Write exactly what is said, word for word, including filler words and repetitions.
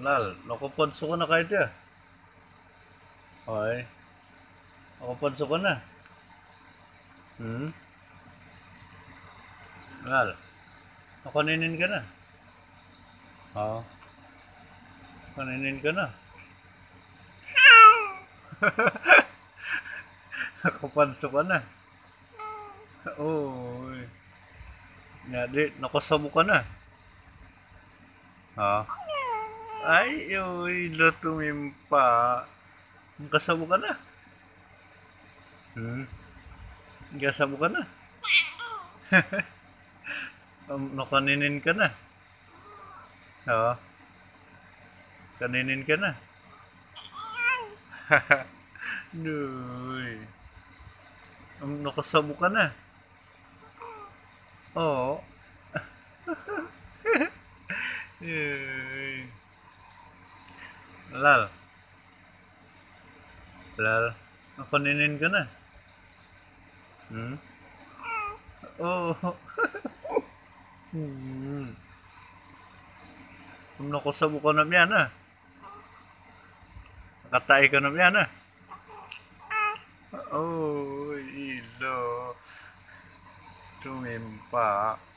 Lal, nakapanso ko na kahit ya. Ay, nakapanso ko na. Hmm? Lal, nakaninin ka na. Oo. Kaninin ka na. Nakapanso ka na. Uy. Nga di, nakasabo ka na. Ha? Ay, uy, latumimpa. Nakasabo ka na. Hmm? Nakasabo ka na. Um, nakaninin ka na. Ha? Kaninin ka na. Uy. Um, nakasabo ka na. Oo. Uy. Lal. Lal. Nakaninin ka na. Hmm? Oo. Hmm. Um, nakasabo ka na yan ah. Nakatay ka na yan ah. Oh, ilo. Tumimpa.